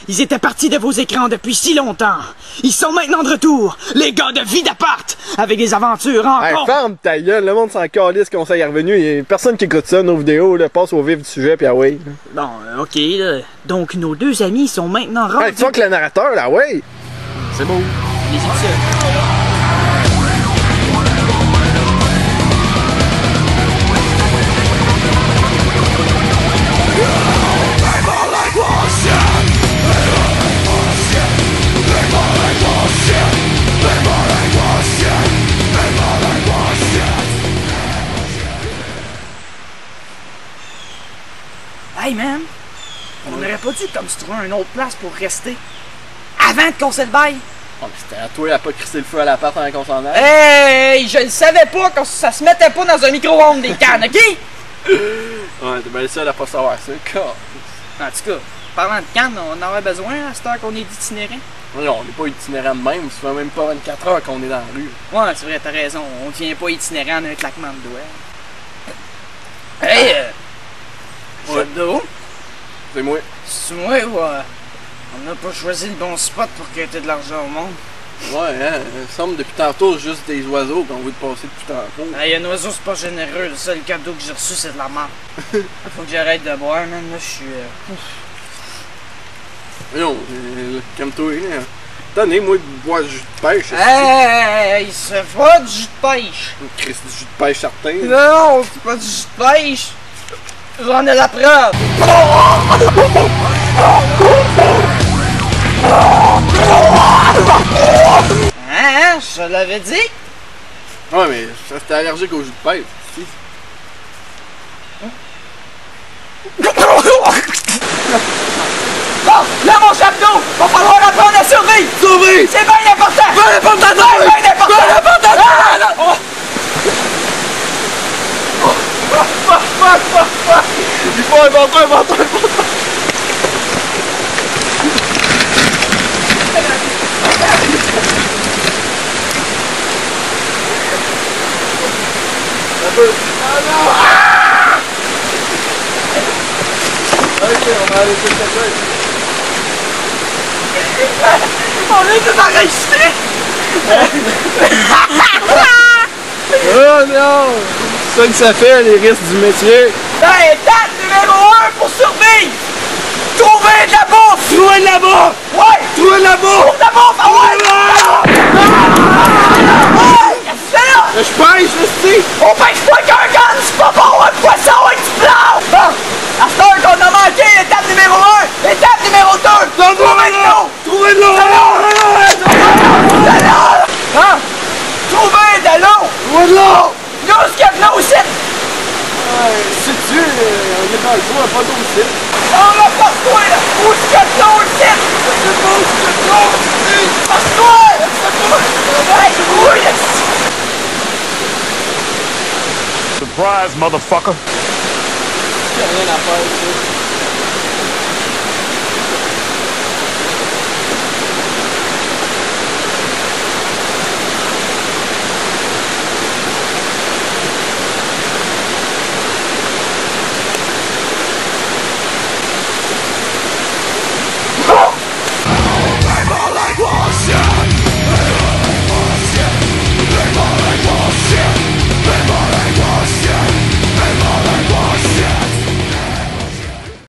Ils étaient partis de vos écrans depuis si longtemps. Ils sont maintenant de retour, les gars de Vie d'Appart, avec des aventures encore... Hey, ferme ta gueule, le monde s'en calisse qu'on s'est revenu. Il y a personne qui écoute ça, nos vidéos, là, passe au vif du sujet, puis ah ouais. Bon, ok, là. Donc nos deux amis sont maintenant rendus... Hey, tu vois que le narrateur, là, ouais. C'est beau. Les épisodes. Hey man, on n'aurait pas dû comme se trouver une autre place pour rester avant de casser le bail? Oh, c'était à toi à pas crisser le feu à l'appart avant qu'on s'en aille. Hey, je le savais pas que ça se mettait pas dans un micro-ondes des cannes, ok? Ouais, t'es bien le seul à pas savoir ça, quoi. En tout cas, parlant de cannes, on en aurait besoin à cette heure qu'on est itinérant. Non, on n'est pas itinérant de même, ça fait même pas 24 heures qu'on est dans la rue. Ouais, c'est vrai, t'as raison, on devient pas itinérant d'un claquement de doigts. Hey, ouais. C'est moi. C'est moi ou on n'a pas choisi le bon spot pour quitter de l'argent au monde? Ouais, hein, il me semble depuis tantôt juste des oiseaux qu'on veut te passer depuis tantôt. Hey, un oiseau c'est pas généreux, le seul cadeau que j'ai reçu c'est de la merde. Faut que j'arrête de boire, man, là je suis... Non, calme-toi, hein. Tenez, moi, de boire du jus de pêche. Hey, c'est pas du jus de pêche! Christ, du jus de pêche certain. Non, c'est pas du jus de pêche! J'en ai la preuve! Hein, je te l'avais dit? Ouais, mais ça c'était allergique au jus de pêche. Si. Bon, là mon chapeau! Va falloir apprendre à survivre! Survivre! C'est bien important! Bien important! C'est bien important! Bien important! Il faut inventer. Ok, on va aller sur cette place. On est tout enregistré! Oh non! C'est ça que ça fait, les risques du métier. Hey, étape numéro 1 pour survivre! Trouver de la bouffe! Trouver de la bouffe! Ouais! Trouver de la bouffe! Trouve de la bouffe! Ah ouais! Ouais! C'est là! Je pêche, esti! On pêche pas qu'un gun, c'est pas bon, un poisson avec du blanc! Bon! À cette heure qu'on a manqué, étape numéro 1, étape numéro 2! Trouver de l'eau! Trouver de l'eau! De l'eau! Hein? Trouver de l'eau! Trouver de l'eau! Nous, ce qu'il y a de l'eau ici! Sais-tu, on est dans le trou, on a pas d'eau ici. On va passe-toi, là! Où est-ce qu'il y a de l'eau ici? C'est bon, c'est de l'eau! Passe-toi! Hey, oui! Surprise, motherfucker! Il y a rien à faire ici.